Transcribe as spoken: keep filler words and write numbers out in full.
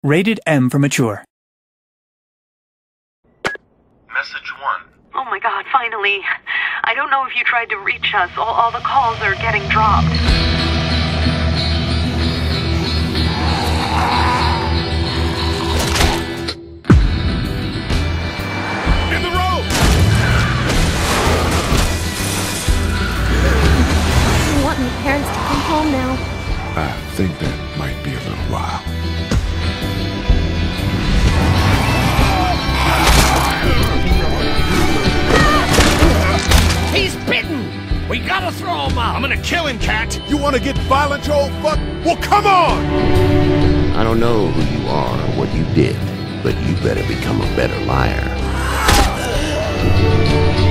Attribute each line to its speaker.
Speaker 1: Rated M for mature.
Speaker 2: Message one.
Speaker 3: Oh my god, finally. I don't know if you tried to reach us. All, all the calls are getting dropped.
Speaker 4: In the road!
Speaker 5: I want my parents to come home now.
Speaker 4: I think that might be a little while.
Speaker 6: He's bitten! We gotta throw him out!
Speaker 4: I'm gonna kill him, Cat! You wanna get violent, you old fuck? Well, come on!
Speaker 7: I don't know who you are or what you did, but you better become a better liar.